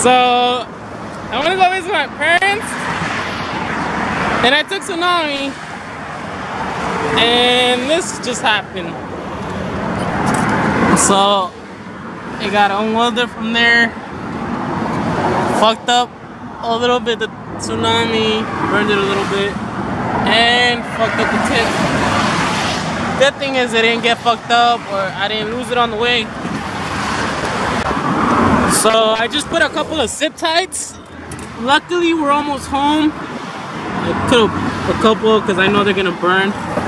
So I want to go visit my parents, and I took tsunami, and this just happened. So it got unwelded from there, fucked up a little bit. The tsunami burned it a little bit, and fucked up the tip. Good thing is it didn't get fucked up, or I didn't lose it on the way. So I just put a couple of zip ties. Luckily we're almost home. I put a couple because I know they're gonna burn.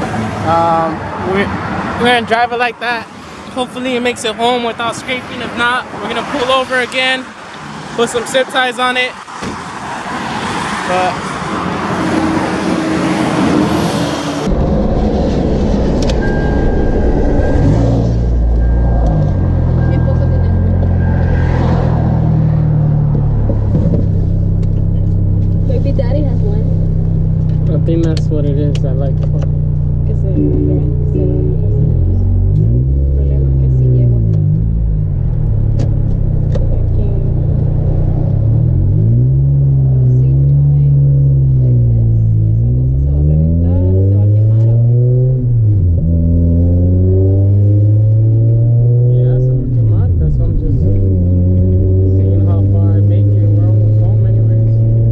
We're gonna drive it like that. Hopefully it makes it home without scraping. If not, we're gonna pull over again, put some zip ties on it. But I think that's what it is. I like it. Que se problema que si llego hasta aquí. Esa cosa se va a reventar, se va a quemar ahora. Yeah, se va a quemar. That's what I'm just seeing how far I make it. We're almost home anyways.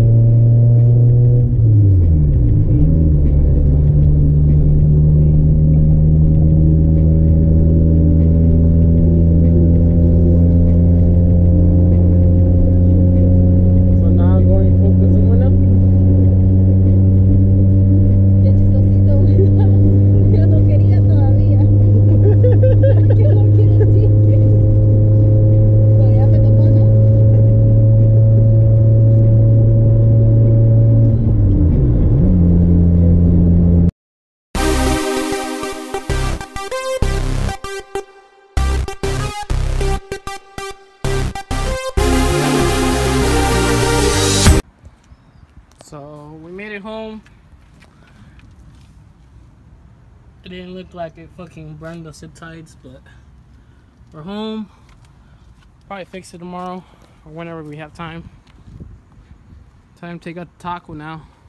So we made it home. It didn't look like it fucking burned the zip ties, but we're home. Probably fix it tomorrow or whenever we have time. Time to take out the taco now.